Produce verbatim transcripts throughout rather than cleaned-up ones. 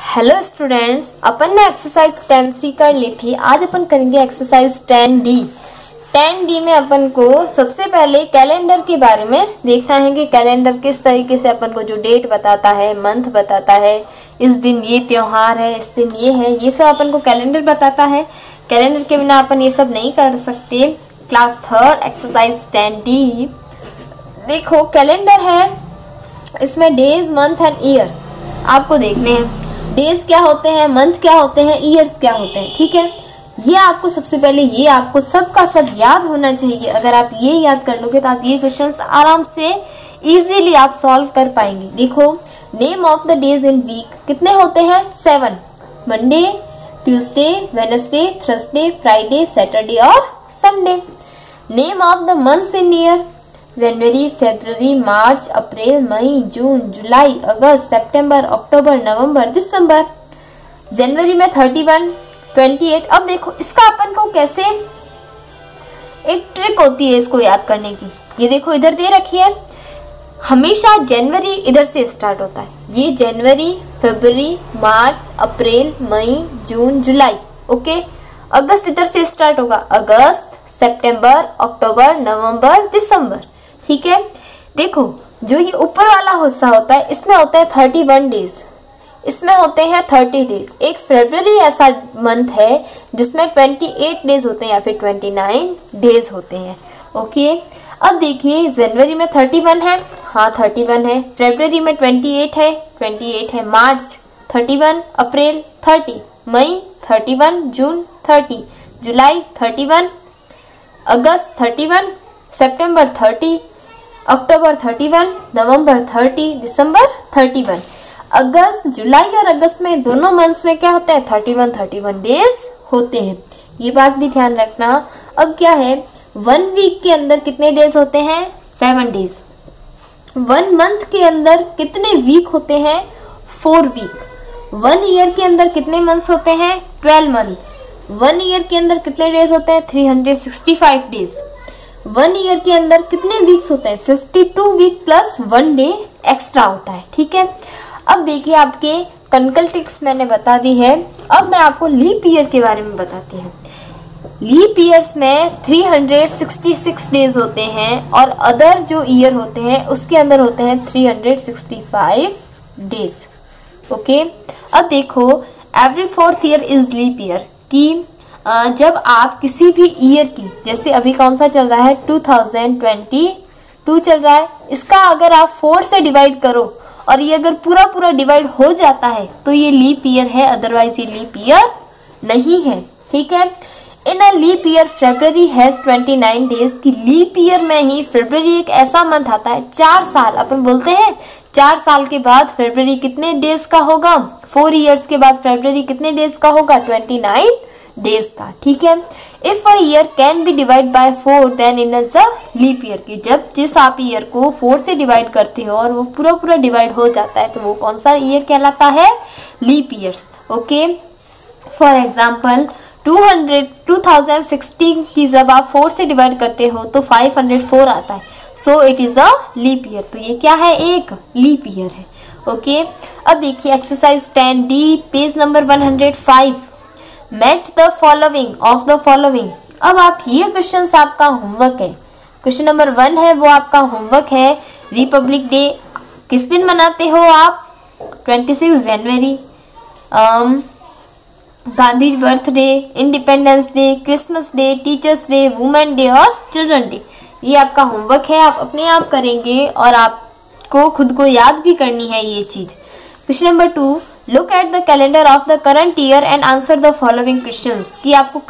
Hello students, अपन ने exercise ten सी कर ली थी। आज अपन करेंगे exercise ten D. Ten D में अपन को सबसे पहले कैलेंडर के बारे में देखना है कि कैलेंडर किस तरीके से अपन को जो डेट बताता है, मंथ बताता है, इस दिन ये त्योहार है, इस दिन ये है, ये सब अपन को कैलेंडर बताता है। कैलेंडर के बिना अपन ये सब नहीं कर सकते। Class third exercise ten D. देखो कैलेंडर है, इसमें डेज, मंथ एंड ईयर आपको देखने हैं। डेज क्या होते हैं, मंथ क्या होते हैं, ईयर्स क्या होते हैं, ठीक है। ये आपको सबसे पहले ये आपको सबका सब याद होना चाहिए। अगर आप ये याद कर लोगे तो आप ये क्वेश्चंस आराम से इजीली आप सॉल्व कर पाएंगे। देखो name of the days in week कितने होते हैं, seven. Monday, Tuesday, Wednesday, Thursday, Friday, Saturday और Sunday. Name of the months in year, January, February, March, April, May, June, July, August, September, October, November, December. जनवरी में thirty one, twenty eight. अब देखो इसका अपन को कैसे, एक ट्रिक होती है इसको याद करने की। ये देखो इधर दे रखी है, हमेशा जनवरी इधर से स्टार्ट होता है। ये जनवरी, February, March, April, May, June, जुलाई, ओके। अगस्त इधर से स्टार्ट होगा, अगस्त, सितंबर, अक्टूबर, नवंबर, दिसंबर, ठीक है। देखो जो ये ऊपर वाला हिस्सा होता है इसमें होता है थर्टी वन डेज, इसमें होते हैं थर्टी डेज। एक फरवरी ऐसा मंथ है जिसमें ट्वेंटी एट डेज होते हैं या फिर ट्वेंटी नाइन डेज होते हैं, ओके। अब देखिए जनवरी में थर्टी वन है, हाँ थर्टी वन है। फरवरी में ट्वेंटी एट है, ट्वेंटी एट है। March thirty one, April thirty, May thirty one, June thirty, July thirty one, August thirty one, September thirty, October thirty one, November thirty, December thirty one. अगस्त, जुलाई और अगस्त में दोनों मंथ्स में क्या होता है, thirty one thirty one days होते हैं। ये बात भी ध्यान रखना। अब क्या है, वन वीक के अंदर कितने डेज होते हैं, सेवन डेज। वन मंथ के अंदर कितने वीक होते हैं, फोर वीक। वन ईयर के अंदर कितने मंथ्स होते हैं, ट्वेल्व मंथ्स। वन ईयर के अंदर कितने डेज होते हैं, three hundred sixty five days. One year के अंदर कितने वीक्स होते हैं, fifty two week plus one day extra होता है, ठीक है। अब देखिए आपके कनकल टिक्स मैंने बता दी है। अब मैं आपको लीप ईयर के बारे में बताती हूँ। लीप ईयर्स में three hundred sixty six days होते हैं और अदर जो ईयर होते हैं उसके अंदर होते हैं three hundred sixty five days, okay. अब देखो every fourth year is leap year, कि जब आप किसी भी ईयर की, जैसे अभी कौन सा चल रहा है, टू थाउजेंड ट्वेंटी टू चल रहा है, इसका अगर आप फोर से डिवाइड करो और ये अगर पूरा पूरा डिवाइड हो जाता है तो ये लीप ईयर है, अदरवाइज ये लीप ईयर नहीं है, ठीक है। In a leap year February has twenty nine days, की लीप ईयर में ही फरवरी एक ऐसा मंथ आता है, चार साल अपन बोलते हैं, चार साल के बाद फरवरी कितने डेज का होगा, फोर ईयर्स के बाद फरवरी कितने डेज का होगा, ट्वेंटी नाइन डेज का, ठीक है। If a year can be divide by four then it is a leap year, की जब जिस आप ईयर को फोर से डिवाइड करते हो और वो पूरा पूरा डिवाइड हो जाता है तो वो कौन सा ईयर कहलाता है, leap years, okay. For example two hundred two thousand sixteen की जब आप फोर से डिवाइड करते हो तो फाइव हंड्रेड फोर आता है, so it is a leap year. तो ये क्या है, एक लीप ईयर है, ओके। अब देखिए exercise ten D page number one hundred five. Match the following of the following. अब आप ये क्वेश्चन आपका होमवर्क है। क्वेश्चन नंबर वन है वो आपका होमवर्क है। रिपब्लिक डे किस दिन मनाते हो आप, twenty six January. Gandhi birthday, Independence Day, Christmas Day, Teachers Day, Women Day और चिल्ड्रन डे। ये आपका होमवर्क है, आप अपने आप करेंगे और आपको खुद को याद भी करनी है ये चीज। Question number two, look at the calendar of the current year and answer the following questions. कि आपको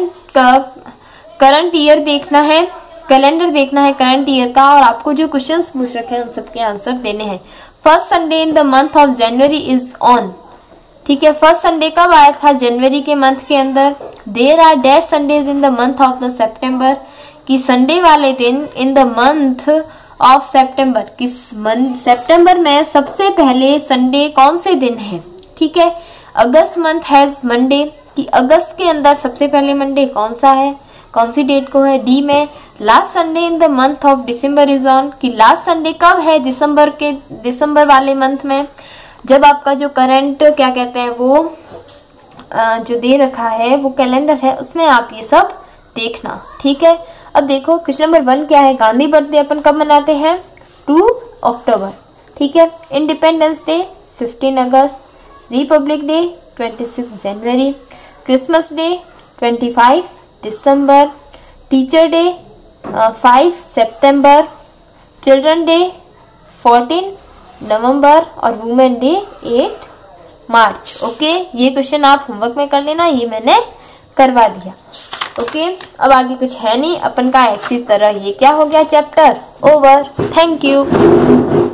करंट ईयर देखना है, कैलेंडर देखना है करंट ईयर का और आपको जो क्वेश्चंस पूछ रखे हैं उन सबके आंसर देने हैं। First Sunday in the month of January is on, ठीक है। फर्स्ट संडे कब आया था, जनवरी के मंथ के अंदर। There are dash Sundays in the month of the September, कि संडे वाले दिन in the month of September, किस मंथ सितंबर में सबसे पहले संडे कौन से दिन है, ठीक है। अगस्त मंथ हैज मंडे, कि अगस्त के अंदर सबसे पहले मंडे कौन सा है, कौन सी डेट को है। डी में last Sunday in the month of December is on, कि लास्ट संडे कब है, दिसंबर के दिसंबर वाले मंथ में। जब आपका जो करंट क्या कहते हैं वो आ, जो दे रखा है वो कैलेंडर है, उसमें आप ये सब देखना, ठीक है। अब देखो क्वेश्चन नंबर वन क्या है, गांधी बर्थडे अपन कब मनाते हैं, टू अक्टूबर, ठीक है। Independence Day fifteen August, Republic Day twenty six January, Christmas Day twenty five December, Teacher Day five September, Children Day fourteen November और Women Day eight March. Okay, ये question आप homework में कर लेना, ये मैंने करवा दिया। ओके, अब आगे कुछ है नहीं अपन का एक्सिस तरह, ये क्या हो गया चैप्टर ओवर। Thank you.